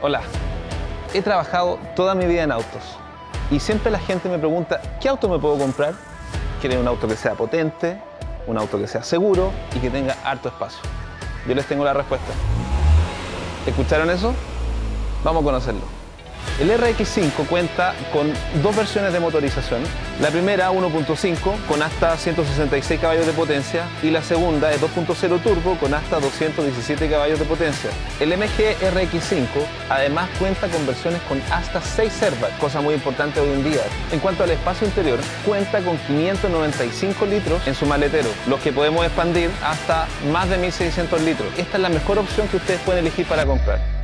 Hola, he trabajado toda mi vida en autos y siempre la gente me pregunta ¿qué auto me puedo comprar? Quieren un auto que sea potente, un auto que sea seguro y que tenga harto espacio. Yo les tengo la respuesta. ¿Escucharon eso? Vamos a conocerlo. El RX5 cuenta con dos versiones de motorización. La primera 1.5 con hasta 166 caballos de potencia y la segunda es 2.0 turbo con hasta 217 caballos de potencia. El MG RX5 además cuenta con versiones con hasta 6 airbags, cosa muy importante hoy en día. En cuanto al espacio interior, cuenta con 595 litros en su maletero, los que podemos expandir hasta más de 1600 litros. Esta es la mejor opción que ustedes pueden elegir para comprar.